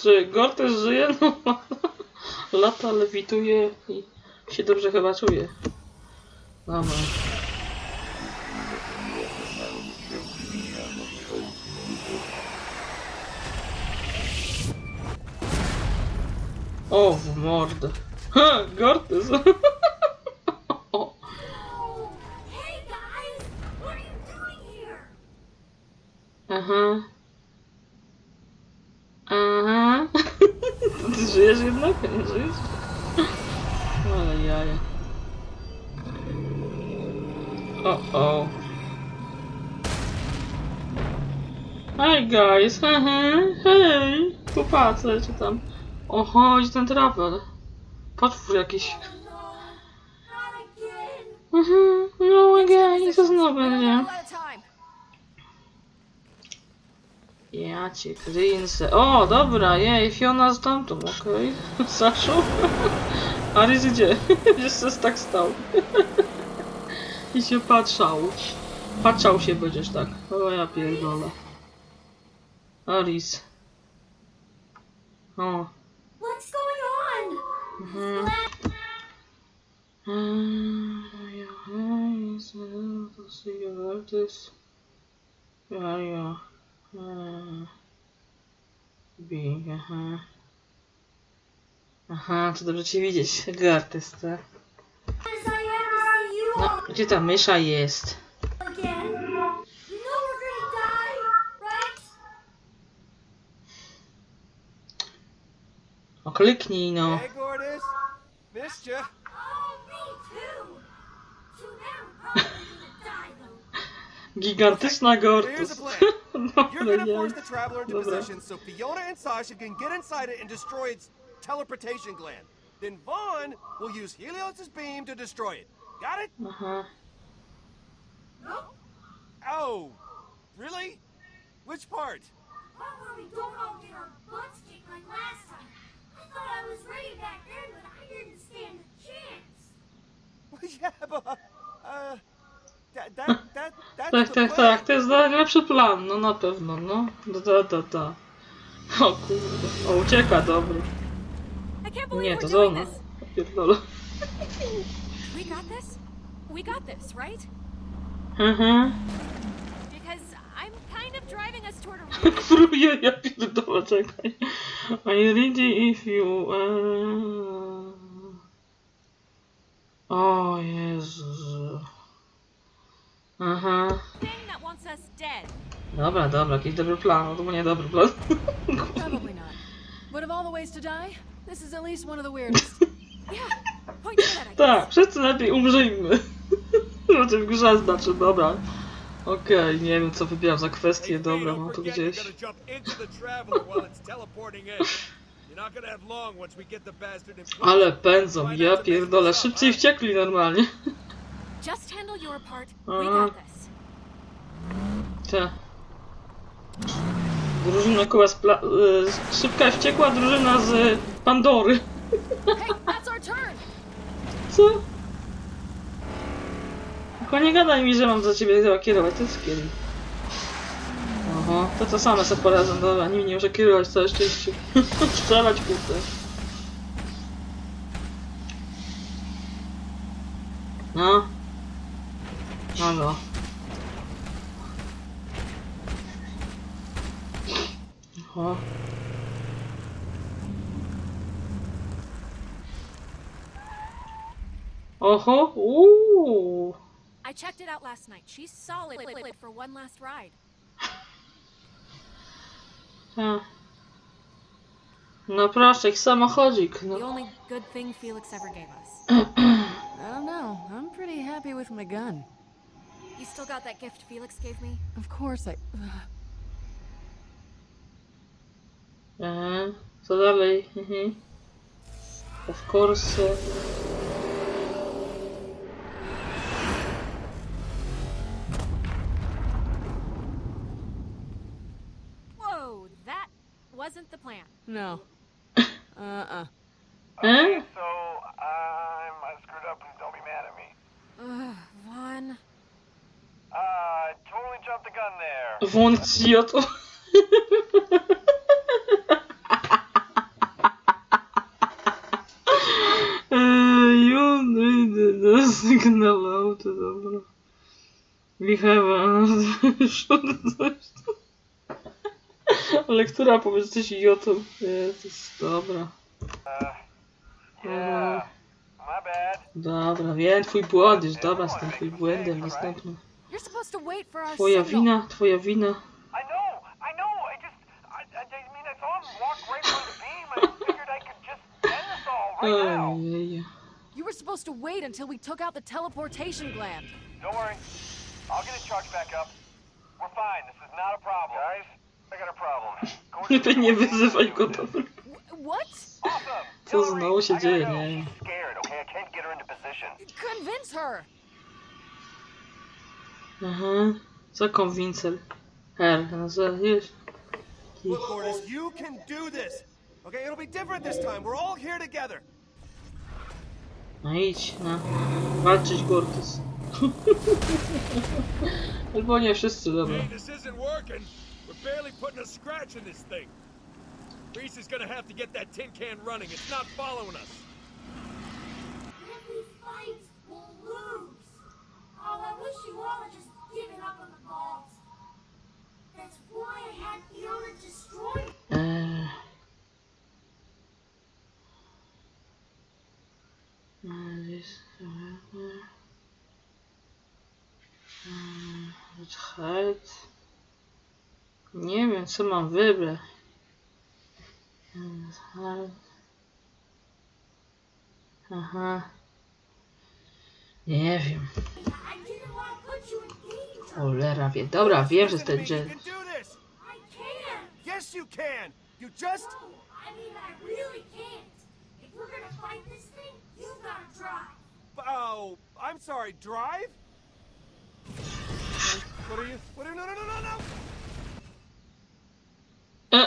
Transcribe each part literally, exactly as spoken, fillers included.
Czy Gortys żyje? No, lata, lewituje i się dobrze chyba czuje. Dobra. O, w mordę. Ha, Gortys. Aha. Aha. Ty żyjesz jednak? Nie żyjesz? Ale jaja. O, o. Hi guys, hej, hej. Popatrzę, czy tam. O, chodź ten travel. Potwór jakiś. Mhm, no again, i co znowu będzie? Ja cię kręcę. O, dobra, jej, Fiona z tamtą, okej. Okay. Saszu? Aris gdzie? Jeszcze tak stał. I się patrzał. Patrzał się będziesz tak. O, ja pierdolę. Aris. O. What's going on? Mhm. Um, yeah, so to see your artist. Yeah, yeah. Uh, Being, aha. Aha, to dobrze cię widzieć, jak artyst, tak? No, gdzie ta mysza jest? O, kliknij, no. Hey, Gortys. Missed ya. Gigantyczna Gortys. You're gonna force the traveler into position so Fiona and Sasha can get inside it and destroy its teleportation gland. Then Vaughn will use Helios's beam to destroy it. Got it? Aha. Oh, really? Which part? Part where we don't all get our butts kicked like last time. I thought I was ready back then, but I didn't stand a chance. Yeah, but uh, that that that that's Tak, the tak, plan. tak, to jest najlepszy plan, no na pewno, no. Da, da, da. O kurde, o ucieka, dobry. Nie, to za ona. Pierdolę. We got this? We got this, right? Mhm. Because I'm kind of driving us toward a Próbuję, ja pierdolę, czekaj. I ready if you... Uh... O Jezu. Aha. thing that wants us dead. Dobra, dobra, jakiś dobry plan, no to był niedobry plan. Probably not. But of all the ways to die, this is at least one of the weirdest. Yeah, point to that, I guess. Tak, wszyscy lepiej umrzyjmy. Znaczy w grze znaczy, dobra. Okej, okay, nie wiem co wybieram za kwestię, dobra, mam tu gdzieś. Ale pędzą, ja pierdolę, szybciej wściekli normalnie. Just handle your part. We got this. Te. Drużyna koła z pla... Y, szybka i wściekła drużyna z Pandory. Hey, that's our turn. Co? Tylko nie gadaj mi, że mam za ciebie chyba kierować, to jest kieruj. Oho, to co same sobie poradzą, dobra, nimi nie muszę kierować, całe szczęście. Strzelać kurde. No. Halo. Oho. Oho, uuu. I checked it out last night. She's solid for one last ride. Ha. No proszę, ich samochodzik. No. The only good thing Felix ever gave us. I don't know. I'm pretty happy with my gun. You still got that gift Felix gave me? Of course I... Aha, co dalej? Mhm. Of course. Whoa, that wasn't the plan. No. Uh-uh. Okay, so I'm I screwed up. Please don't be mad at me. Ugh, Vaughn. Uh, totally jumped the gun there. Włącz idioto. We have a... Lektura, powiedz coś idiotą. Jezus, dobra. Yeah, my bad. Dobra, wiem, twój błąd już, dobra, z tym twój błędem następnym. You're supposed to wait for our Twoja signal. wina, twoja wina. I know, I know. I just, I, I, I mean, I saw him walk right by the beam. I figured I could just end this all right now. Ojej. You were supposed to wait until we took out the teleportation gland. Don't worry, I'll get it charged back up. We're fine. This is not a problem. Guys, I got a problem. Lepiej nie wyzywaj go, dobra. Wh- What? Awesome. Co znowu się I gotta dzieje, go. nie? She's scared. Okay, I can't get her into position. Convince her. Aha. Co konwincer? Her, no co, wiesz? Look, Gortys, you can do this. Okay, it'll be different this time. We're all here together. No idź, no. Walczyć Gortys. Albo nie wszyscy, dobra. Hey, this isn't working. We're barely putting a scratch in this thing. Reese is gonna have to get that tin can running. It's not following us. If we fight, we'll lose. Oh, I wish you all had just given up on the balls. That's why I had Fiona destroy. Eee. No, jest... Eee, nie wiem, co mam wybrać. Aha. Nie wiem. I didn't want to put you in danger. Cholera wie. Dobra, wiem, że Listen to ten me, Jen. You can do this. I can't. Yes, you can. You just. No, I mean, I really can't. If we're gonna fight this thing, you've got to drive. Oh, I'm sorry. Drive. What are you? What are you? No, no, no, no, no. E.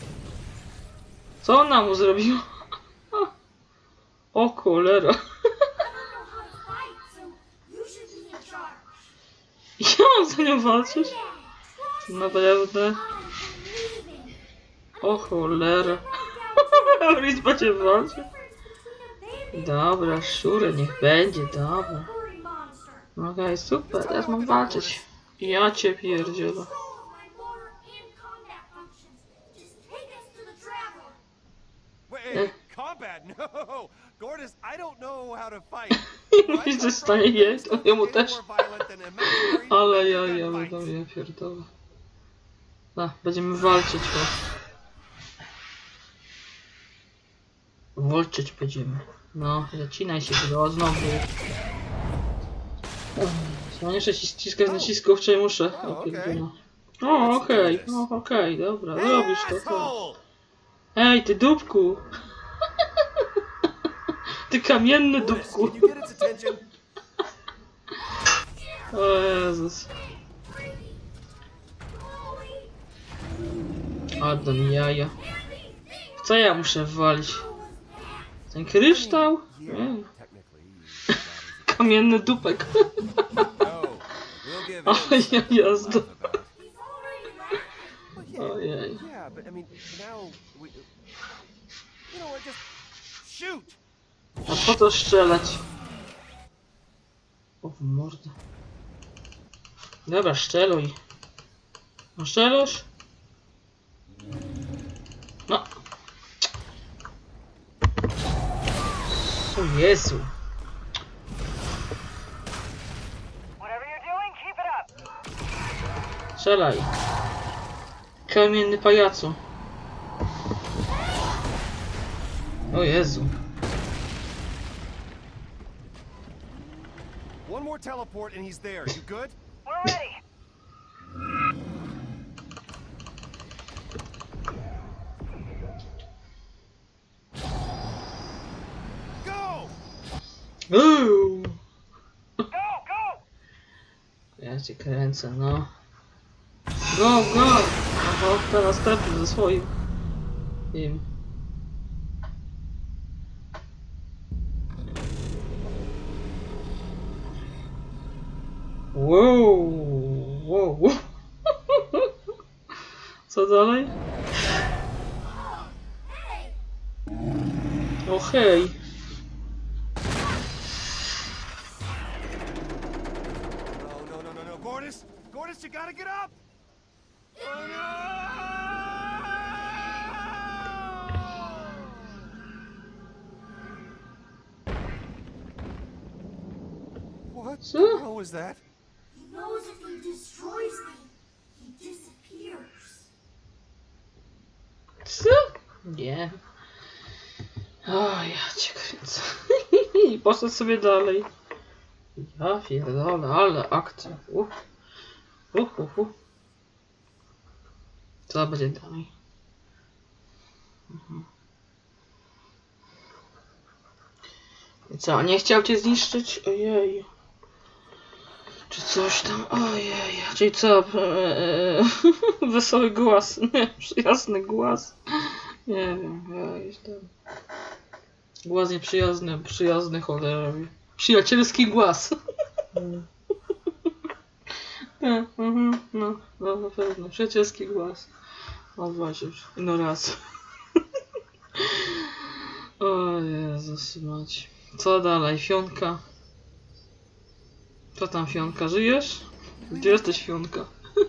Co ona mu zrobiła? O cholera. I don't know how to fight, so you should be in charge. Ja mam za nią walczyć? Naprawdę? I'm leaving. O cholera. Reese będzie walczył. Dobra, szure, niech będzie, dobra. Okej, okay, super, teraz mam walczyć. Ja cię pierdzielę. Wait, combat? No, Gortys, I don't know how to fight. I zostanie jej, to jemu też. Ale ja, ja, ja, ja pierdolę. No, będziemy walczyć, o. Walczyć będziemy. No, zacinaj się, bro, znowu. Ja nie muszę ściskać nacisków, czy muszę. O, pierdolę. O, okej, okay. O, okej, okay, dobra, robisz to, to. Ej, ty dupku! Ty kamienny dupku! O Jezus. Oddam jaja. W co ja muszę walić? Ten kryształ? Nie. Kamienny dupek. O, ja jazda. Ojej. A po co strzelać? O, w mordę. Dobra, szczeluj. No szczelusz? No. O Jezu. Strzelaj. Kamienny pajacu. O Jezu. One more teleport and he's there. You good? We're ready. Go! Uuu. Go, go! Ja cię kręcę, no. Go, go! Oho, teraz następny ze swoim. Im. Wow, wow. Co dalej? O hej. No, no, no, no, no, Gortys, Reese, you gotta get up! Oh no! What Co? the hell was that? He knows if he destroys me, he disappears. Co? Nie. O, ja cię kręcę. I poszedł sobie dalej. Ja pierdolę, ale akcja. Uh. Uh, uh, uh. Co będzie dalej? Mhm. I co, nie chciał cię zniszczyć? Ojej. Czy coś tam? Ojej. Czyli co? Eee, wesoły głaz. Nie, przyjazny głaz. Nie wiem, ja jestem. Głaz nieprzyjazny, przyjazny cholerowi. Przyjacielski głaz. Nie, mhm, no, no na pewno. Przyjacielski głaz. O właśnie, no raz. O Jezus mać. Co dalej? Fionka. Co tam Fionka? Żyjesz? Gdzie jesteś Fionka?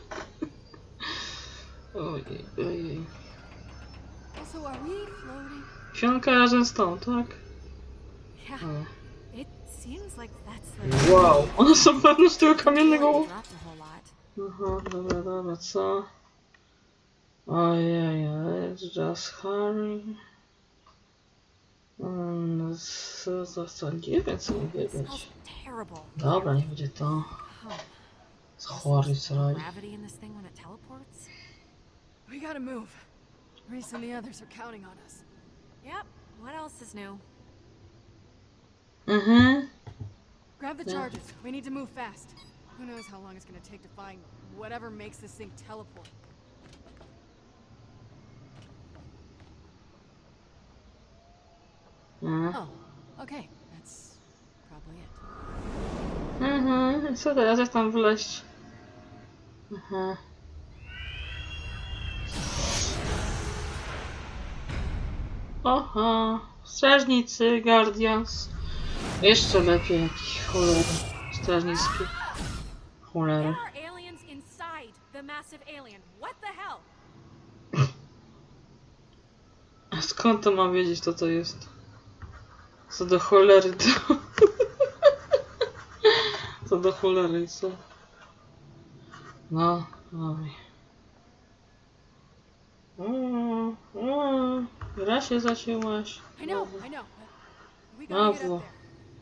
Ojej, ojej. Also, are we floating? Fionka razem z tą, tak? Yeah. O. It seems like that's like. Wow, one są pewne z tego kamiennego... Dropped a whole lot. Aha, dobra, dobra, co? Ojej, it's just Harry. Mm, co, co, co, nie wiem co nie wiedzieć. Smells terrible. Dobra, nie będzie to. Huh. Z chory sraj. Gravity in this thing when it teleports? We gotta move. Reese and the others are counting on us. Yep. What else is new? Mhm. Grab the Yeah. charges. We need to move fast. Who knows how long it's gonna take to find whatever makes this thing teleport. Mhm. Oh, okay. That's probably it. Mhm. Co teraz? Jak tam wleść? Mhm. Oha. Strażnicy, Guardians. Jeszcze lepiej jakiś cholery. Strażnicy. Cholery. There are aliens inside the massive alien. What the hell? A skąd to mam wiedzieć, co to jest? Co do cholery to... Co do cholery, co? No, dawaj. Mm, mm, raz się zacięłaś. I know, I know. but We gotta get Bravo. up there.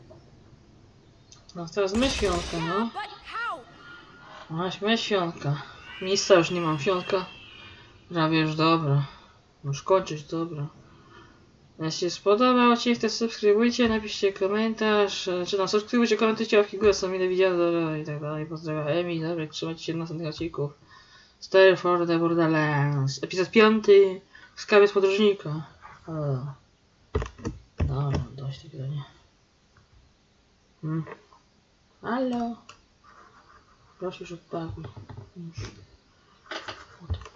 No teraz my Fionka, no. But how? Maś, my Fionka. Miejsca już nie mam, Fionka. Prawie już dobra. Już kończyć, dobra. Jeśli spodobał Ci, to subskrybujcie, napiszcie komentarz, e, czy tam subskrybujcie, komentujcie, łapki górę, są mile widziane, dobra, i tak dalej. Pozdrawiam Emi, dobra, trzymajcie się na następnych odcinków. Stay for the Borderlands. Epizod piąty. Skarbiec podróżnika. O. Dobra, dość tego, nie? Hmm. Halo? Proszę już odpakuj.